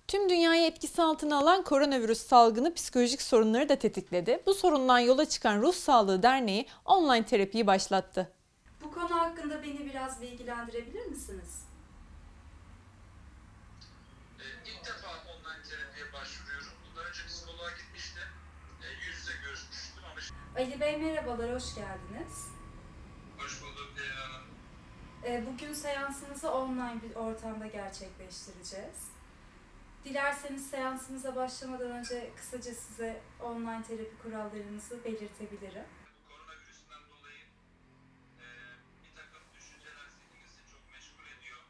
Tüm dünyayı etkisi altına alan koronavirüs salgını psikolojik sorunları da tetikledi. Bu sorundan yola çıkan Ruh Sağlığı Derneği online terapiyi başlattı. Bu konu hakkında beni biraz bilgilendirebilir misiniz? İlk defa online terapiye başvuruyorum. Bundan önce psikoloğa gitmiştim. Yüz yüze görüşmüştüm ama Ali Bey merhabalar, hoş geldiniz. hoş bulduk Leyla Hanım. Bugün seansımızı online bir ortamda gerçekleştireceğiz. Dilerseniz seansımıza başlamadan önce kısaca size online terapi kurallarımızı belirtebilirim. Bu koronavirüsünden dolayı bir takım düşünceler zihnimizi çok meşgul ediyor.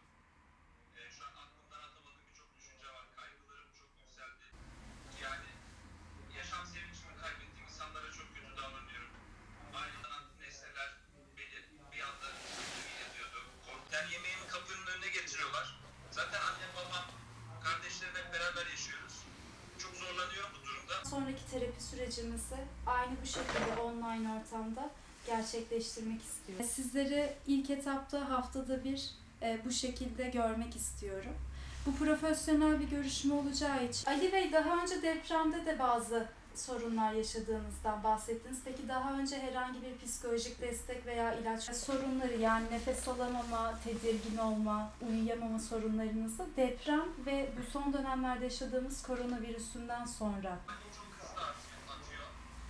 Şu an aklımdan atamadığım birçok düşünce var. Kaygılarım çok yükseldi. Yani yaşam sevincimi kaybettiğim insanlara çok kötü davranıyorum. Aileden nesneler beni bir anda tedirgin ediyordu. Yani yemeğimi kapının önüne getiriyorlar. Zaten annem babam kardeşlerim hep beraber yaşıyoruz. Çok zorlanıyorum bu durumda. Sonraki terapi sürecimizi aynı bu şekilde online ortamda gerçekleştirmek istiyorum. Sizleri ilk etapta haftada bir bu şekilde görmek istiyorum. Bu profesyonel bir görüşme olacağı için. Ali Bey, daha önce depremde de bazı sorunlar yaşadığınızdan bahsettiniz. Peki daha önce herhangi bir psikolojik destek veya ilaç sorunları, yani nefes alamama, tedirgin olma, uyuyamama sorunlarınızı deprem ve bu son dönemlerde yaşadığımız koronavirüsünden sonra Çok hızlı atıyor.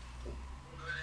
Böyle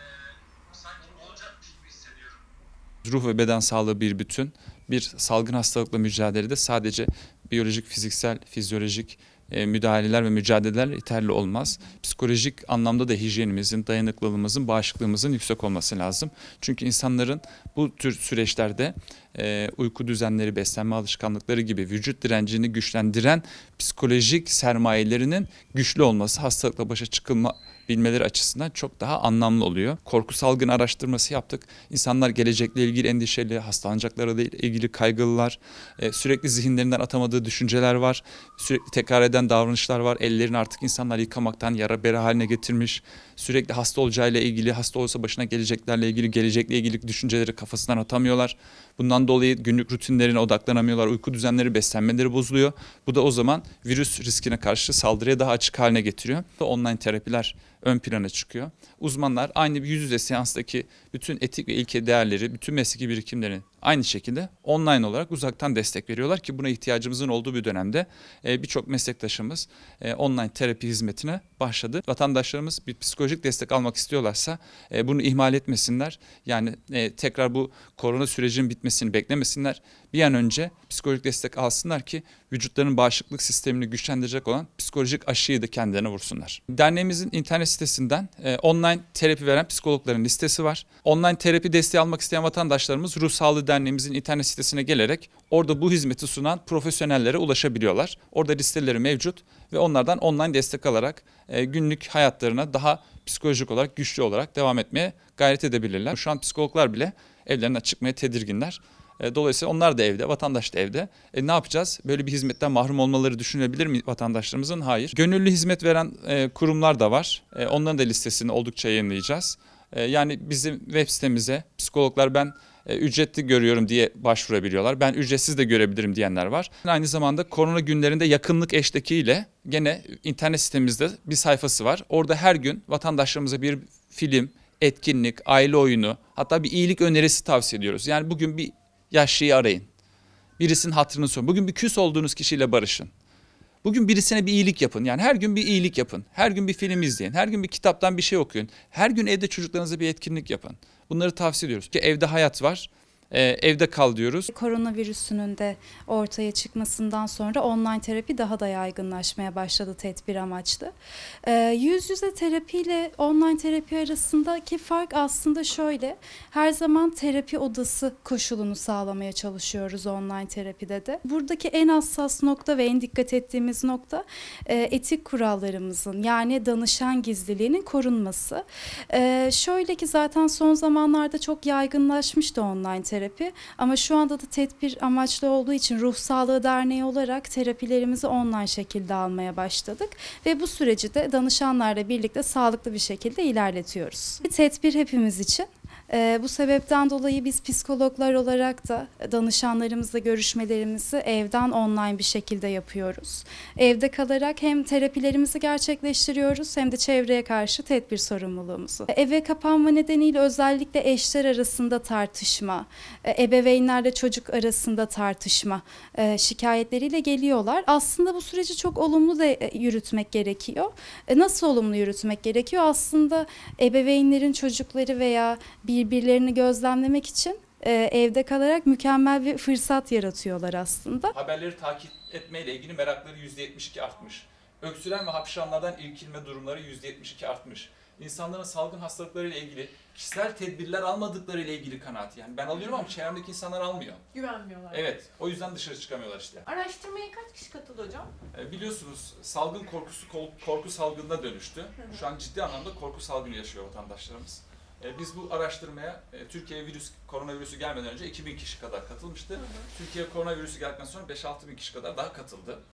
sanki olacakmış gibi hissediyorum. Ruh ve beden sağlığı bir bütün. Bir salgın hastalıkla mücadelede sadece biyolojik, fiziksel, fizyolojik müdahaleler ve mücadeleler yeterli olmaz. Psikolojik anlamda da hijyenimizin, dayanıklılığımızın, bağışıklığımızın yüksek olması lazım. Çünkü insanların bu tür süreçlerde uyku düzenleri, beslenme alışkanlıkları gibi vücut direncini güçlendiren psikolojik sermayelerinin güçlü olması hastalıkla başa çıkılmabilmeleri açısından çok daha anlamlı oluyor. Korku salgını araştırması yaptık. İnsanlar gelecekle ilgili endişeli, hastalanacaklarıyla ilgili kaygılılar, sürekli zihinlerinden atamadığı düşünceler var, sürekli tekrar eden davranışlar var. Ellerini artık insanlar yıkamaktan yara bere haline getirmiş. Sürekli hasta olacağıyla ilgili, hasta olsa başına geleceklerle ilgili, gelecekle ilgili düşünceleri kafasından atamıyorlar. Bundan dolayı günlük rutinlerine odaklanamıyorlar. Uyku düzenleri, beslenmeleri bozuluyor. Bu da o zaman virüs riskine karşı saldırıya daha açık haline getiriyor. Online terapiler ön plana çıkıyor. Uzmanlar aynı bir yüz yüze seanstaki bütün etik ve ilke değerleri, bütün mesleki birikimlerini aynı şekilde online olarak uzaktan destek veriyorlar ki buna ihtiyacımızın olduğu bir dönemde birçok meslektaşımız online terapi hizmetine başladı. Vatandaşlarımız bir psikolojik destek almak istiyorlarsa bunu ihmal etmesinler. Yani tekrar bu korona sürecinin bitmesini beklemesinler. Bir an önce psikolojik destek alsınlar ki vücutlarının bağışıklık sistemini güçlendirecek olan psikolojik aşıyı da kendilerine vursunlar. Derneğimizin internet sitesinden online terapi veren psikologların listesi var. Online terapi desteği almak isteyen vatandaşlarımız Ruh Sağlığı Derneğimizin internet sitesine gelerek orada bu hizmeti sunan profesyonellere ulaşabiliyorlar. Orada listeleri mevcut ve onlardan online destek alarak günlük hayatlarına daha psikolojik olarak güçlü olarak devam etmeye gayret edebilirler. Şu an psikologlar bile evlerinden çıkmaya tedirginler. Dolayısıyla onlar da evde, vatandaş da evde. Ne yapacağız? Böyle bir hizmetten mahrum olmaları düşünülebilir mi vatandaşlarımızın? Hayır. Gönüllü hizmet veren kurumlar da var. Onların da listesini oldukça yayınlayacağız. Yani bizim web sitemize psikologlar ben ücretli görüyorum diye başvurabiliyorlar. Ben ücretsiz de görebilirim diyenler var. Aynı zamanda korona günlerinde yakınlık eştekiyle gene internet sitemizde bir sayfası var. Orada her gün vatandaşlarımıza bir film, etkinlik, aile oyunu, hatta bir iyilik önerisi tavsiye ediyoruz. Yani bugün bir yaşlıyı arayın. Birisinin hatırını sorun. Bugün bir küs olduğunuz kişiyle barışın. Bugün birisine bir iyilik yapın. Yani her gün bir iyilik yapın. Her gün bir film izleyin. Her gün bir kitaptan bir şey okuyun. Her gün evde çocuklarınıza bir etkinlik yapın. Bunları tavsiye ediyoruz. Ki evde hayat var. Evde kal diyoruz. koronavirüsünün de ortaya çıkmasından sonra online terapi daha da yaygınlaşmaya başladı tedbir amaçlı. Yüz yüze terapi ile online terapi arasındaki fark aslında şöyle: her zaman terapi odası koşulunu sağlamaya çalışıyoruz online terapide de. Buradaki en hassas nokta ve en dikkat ettiğimiz nokta etik kurallarımızın, yani danışan gizliliğinin korunması. Şöyle ki zaten son zamanlarda çok yaygınlaşmıştı online terapi. Ama şu anda da tedbir amaçlı olduğu için Ruh Sağlığı Derneği olarak terapilerimizi online şekilde almaya başladık ve bu süreci de danışanlarla birlikte sağlıklı bir şekilde ilerletiyoruz. Tedbir hepimiz için. Bu sebepten dolayı biz psikologlar olarak da danışanlarımızla görüşmelerimizi evden online bir şekilde yapıyoruz. Evde kalarak hem terapilerimizi gerçekleştiriyoruz hem de çevreye karşı tedbir sorumluluğumuzu. Eve kapanma nedeniyle özellikle eşler arasında tartışma, ebeveynlerle çocuk arasında tartışma şikayetleriyle geliyorlar. Aslında bu süreci çok olumlu da yürütmek gerekiyor. Nasıl olumlu yürütmek gerekiyor? Aslında ebeveynlerin çocukları veya birbirlerini gözlemlemek için evde kalarak mükemmel bir fırsat yaratıyorlar aslında. Haberleri takip etmeyle ilgili merakları %72 artmış. Öksüren ve hapşıranlardan irkilme durumları %72 artmış. İnsanların salgın hastalıklarıyla ilgili kişisel tedbirler almadıkları ile ilgili kanaati. Yani ben alıyorum ama çevremdeki insanlar almıyor. Güvenmiyorlar. Evet, o yüzden dışarı çıkamıyorlar işte. Araştırmaya kaç kişi katıldı hocam? Biliyorsunuz salgın korkusu korku salgınına dönüştü. Şu an ciddi anlamda korku salgını yaşıyor vatandaşlarımız. Biz bu araştırmaya Türkiye'ye koronavirüsü gelmeden önce 2000 kişi kadar katılmıştı. Türkiye'ye koronavirüsü geldikten sonra 5-6 bin kişi kadar daha katıldı.